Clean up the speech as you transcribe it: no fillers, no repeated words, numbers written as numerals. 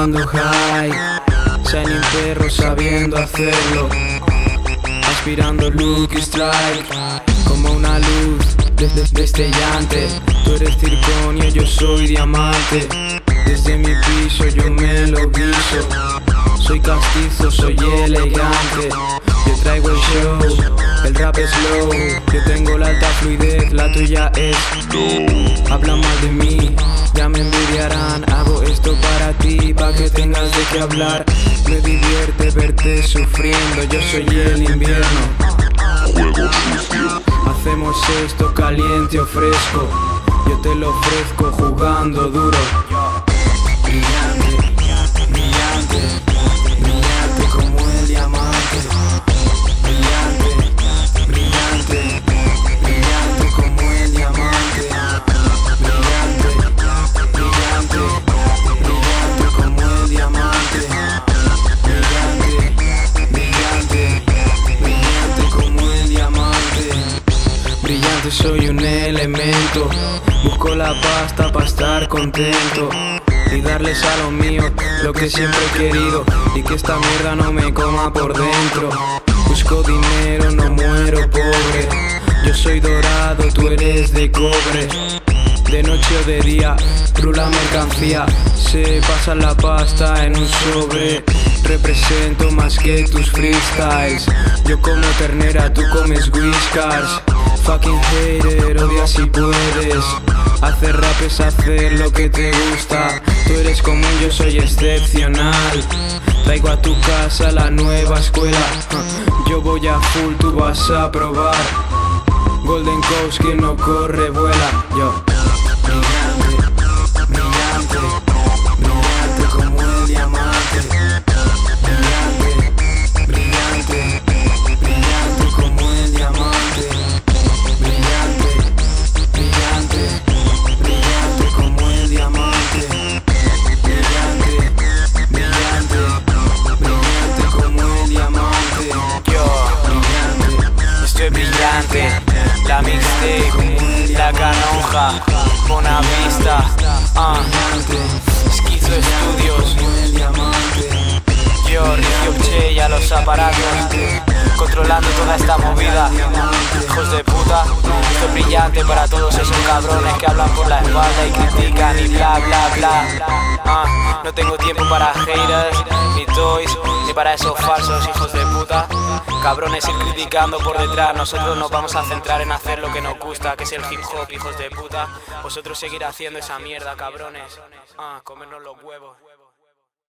estando high, shining perro sabiendo hacerlo, aspirando Lucky Strike, como una luz destellante. Tú eres circonio, yo soy diamante. Desde mi piso yo me lo guiso. Soy castizo, soy elegante. Yo traigo el show, el rap es slow. Yo tengo la alta fluidez, la tuya es low. Habla mal de mí, ya me envidiarán. Hago esto para ti, pa' que tengas de qué hablar. Me divierte verte sufriendo, yo soy el invierno. Juego sucio. Hacemos esto caliente o fresco. Yo te lo ofrezco jugando duro. Brillante, brillante, brillante como el diamante. Brillante, brillante, brillante como el diamante. Brillante, brillante, brillante como el diamante. Brillante, brillante, brillante como el diamante. Brillante, soy un elemento. Busco la pasta para estar contento y darles a lo mío lo que siempre he querido, y que esta mierda no me coma por dentro. Busco dinero, no muero pobre. Yo soy dorado, tú eres de cobre. De noche o de día, rula mercancía. Se pasa la pasta en un sobre. Represento más que tus freestyles. Yo como ternera, tú comes whiskers. Fucking hater, odia si puedes. Hacer rap es hacer lo que te gusta. Tú eres común, yo soy excepcional. Traigo a tu casa la nueva escuela. Yo voy a full, tú vas a probar. Golden Coast que no corre, vuela. Yo brillante, brillante, brillante como el diamante. Brillante, brillante, brillante como el diamante. Brillante, brillante, brillante como el diamante. Brillante, brillante, brillante como el diamante. Yo, Brillante, estoy brillante. La mixtape, la canonja, Buena Vista, Esquizo Studios. Yo, Ricky Che y a los aparatos, controlando toda esta movida. Hijos de puta, esto es brillante para todos esos cabrones que hablan por la espalda y critican y bla bla bla. No tengo tiempo para haters, ni toys, ni para esos falsos hijos de puta. Cabrones ir criticando por detrás. Nosotros nos vamos a centrar en hacer lo que nos gusta, que es el hip hop, hijos de puta. Vosotros seguir haciendo esa mierda, cabrones. Comernos los huevos.